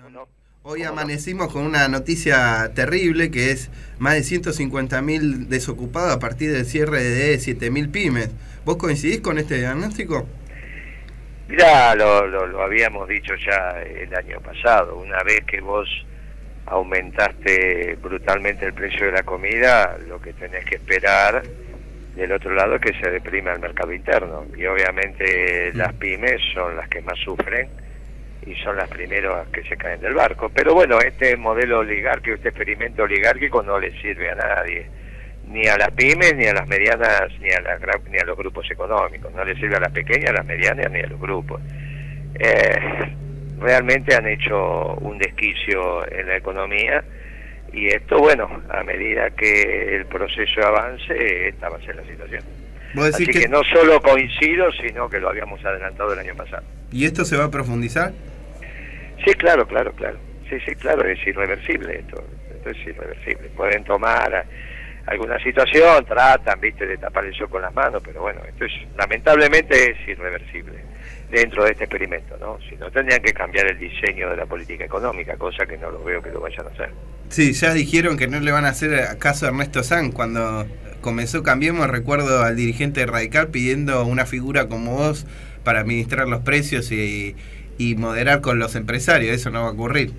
¿no? Hoy ¿Cómo no? amanecimos con una noticia terrible que es más de 150.000 desocupados a partir del cierre de 7.000 pymes. ¿Vos coincidís con este diagnóstico? Mirá, lo habíamos dicho ya el año pasado. Una vez que vos aumentaste brutalmente el precio de la comida, lo que tenés que esperar del otro lado es que se deprima el mercado interno. Y obviamente las pymes son las que más sufren y son las primeras que se caen del barco. Pero bueno, este modelo oligárquico, este experimento oligárquico no le sirve a nadie, ni a las pymes, ni a las medianas, ni a los grupos económicos. No le sirve a las pequeñas, a las medianas, ni a los grupos. Realmente han hecho un desquicio en la economía, y esto, bueno, a medida que el proceso avance, esta va a ser la situación. Así que no solo coincido, sino que lo habíamos adelantado el año pasado. ¿Y esto se va a profundizar? Sí, claro. Sí, claro, es irreversible esto es irreversible. Pueden tomar alguna situación, tratan, viste, de tapar el sol con las manos, pero bueno, esto lamentablemente es irreversible dentro de este experimento, ¿no? Si no, tendrían que cambiar el diseño de la política económica, cosa que no lo veo que lo vayan a hacer. Sí, ya dijeron que no le van a hacer caso a Ernesto Sanz. Cuando comenzó Cambiemos, recuerdo al dirigente radical pidiendo una figura como vos para administrar los precios y moderar con los empresarios. Eso no va a ocurrir.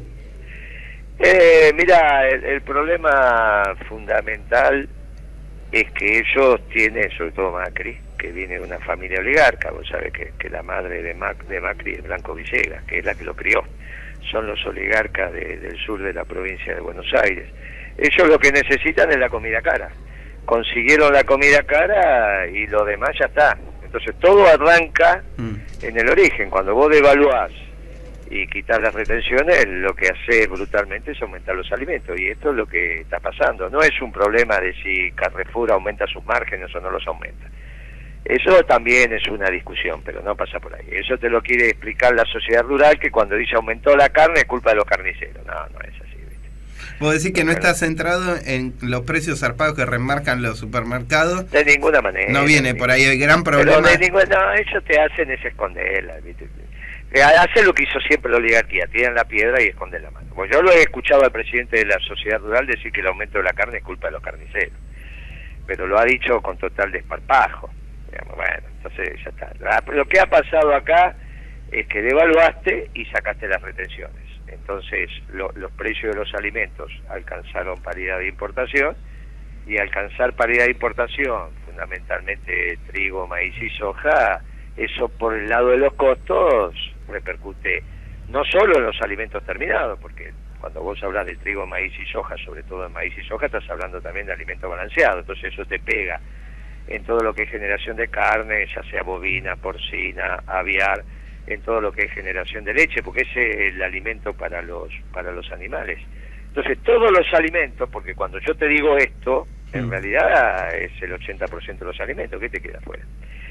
Mira, el problema fundamental es que ellos tienen, sobre todo Macri, que viene de una familia oligarca. Vos sabés que la madre de Macri es Blanco Villegas, que es la que lo crió. Son los oligarcas del sur de la provincia de Buenos Aires. Ellos lo que necesitan es la comida cara. Consiguieron la comida cara y lo demás ya está. Entonces todo arranca en el origen. Cuando vos devaluás y quitas las retenciones, lo que hace brutalmente es aumentar los alimentos, y esto es lo que está pasando. No es un problema de si Carrefour aumenta sus márgenes o no los aumenta. Eso también es una discusión, pero no pasa por ahí. Eso te lo quiere explicar la sociedad rural, que cuando dice aumentó la carne es culpa de los carniceros. No es así, ¿viste? Vos decís que no está centrado en los precios zarpados que remarcan los supermercados. De ninguna manera. No viene por ahí el gran problema. No, ellos te hacen es esconderla, ¿viste? Hacen lo que hizo siempre la oligarquía, tiran la piedra y esconden la mano. Pues yo lo he escuchado al presidente de la sociedad rural decir que el aumento de la carne es culpa de los carniceros, pero lo ha dicho con total desparpajo. Digamos, bueno, entonces ya está. Lo que ha pasado acá es que devaluaste y sacaste las retenciones. Entonces los precios de los alimentos alcanzaron paridad de importación, y alcanzar paridad de importación, fundamentalmente trigo, maíz y soja, eso por el lado de los costos repercute no solo en los alimentos terminados, porque cuando vos hablas de trigo, maíz y soja, sobre todo en maíz y soja, estás hablando también de alimento balanceado. Entonces eso te pega en todo lo que es generación de carne, ya sea bovina, porcina, aviar, en todo lo que es generación de leche, porque ese es el alimento para los animales. Entonces todos los alimentos, porque cuando yo te digo esto, en realidad es el 80% de los alimentos. ¿Qué te queda afuera?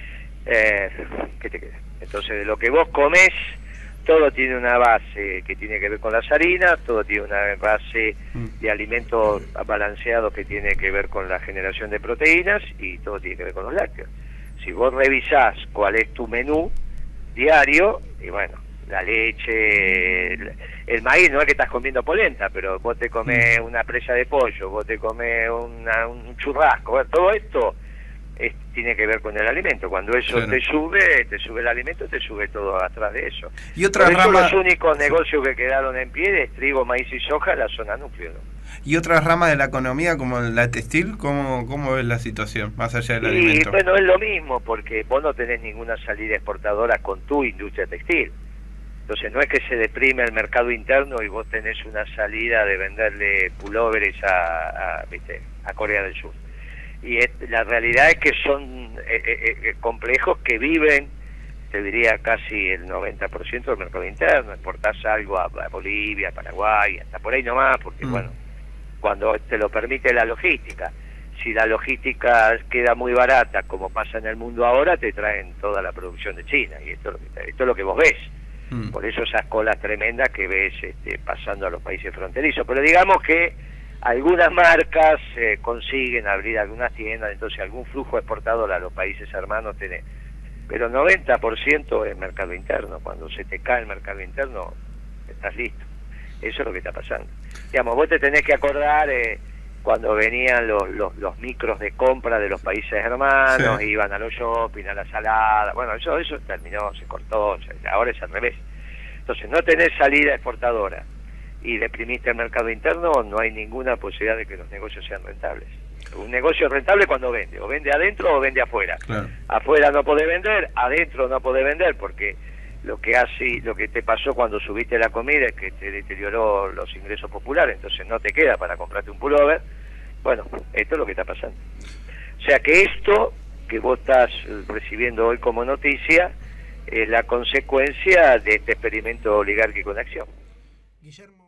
¿Qué te queda? Entonces de lo que vos comés, todo tiene una base que tiene que ver con las harinas, todo tiene una base de alimentos balanceados que tiene que ver con la generación de proteínas, y todo tiene que ver con los lácteos. Si vos revisás cuál es tu menú diario, y bueno, la leche, el maíz, no es que estás comiendo polenta, pero vos te comés una presa de pollo, vos te comés un churrasco, bueno, todo esto tiene que ver con el alimento. Cuando eso claro, te sube el alimento, te sube todo atrás de eso. Y otra rama, los únicos negocios que quedaron en pie es trigo, maíz y soja, la zona núcleo, ¿no? Y otras ramas de la economía como la textil, ¿cómo ves la situación más allá del alimento? Bueno, es lo mismo, porque vos no tenés ninguna salida exportadora con tu industria textil. Entonces no es que se deprime el mercado interno y vos tenés una salida de venderle pulóveres a Corea del Sur. Y la realidad es que son complejos que viven, te diría, casi el 90% del mercado interno. Exportás algo a Bolivia, Paraguay, hasta por ahí nomás, porque bueno, cuando te lo permite la logística. Si la logística queda muy barata, como pasa en el mundo ahora, te traen toda la producción de China, y esto es lo que vos ves. Por eso esas colas tremendas que ves pasando a los países fronterizos. Pero digamos que algunas marcas consiguen abrir algunas tiendas, entonces algún flujo exportador a los países hermanos tenés. Pero 90% es mercado interno. Cuando se te cae el mercado interno, estás listo. Eso es lo que está pasando. Digamos, vos te tenés que acordar cuando venían los micros de compra de los países hermanos, sí, iban a los shopping, a la salada, bueno, eso terminó, se cortó, ahora es al revés. Entonces, no tenés salida exportadora y deprimiste el mercado interno, no hay ninguna posibilidad de que los negocios sean rentables. Un negocio es rentable cuando vende, o vende adentro o vende afuera. Claro. Afuera no podés vender, adentro no podés vender, porque lo que te pasó cuando subiste la comida es que te deterioró los ingresos populares, entonces no te queda para comprarte un pullover. Bueno, esto es lo que está pasando. O sea que esto que vos estás recibiendo hoy como noticia es la consecuencia de este experimento oligárquico en acción. Guillermo.